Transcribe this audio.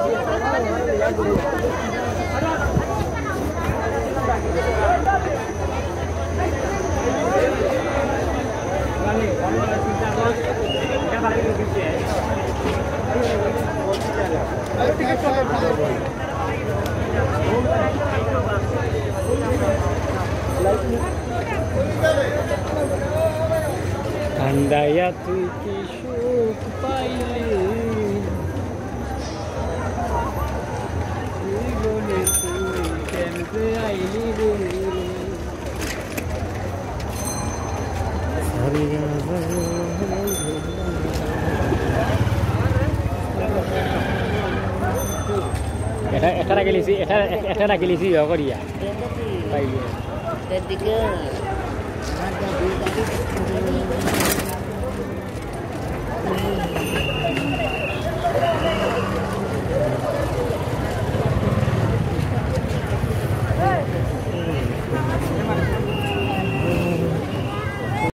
Andaya তুই কি সুখ পাইলি জীবনে তুই কেমনে আইলি রে এটা রাখি লিছি এটা রাখি লিছি করিয়া পাইলি Ketiga, ada di tadi.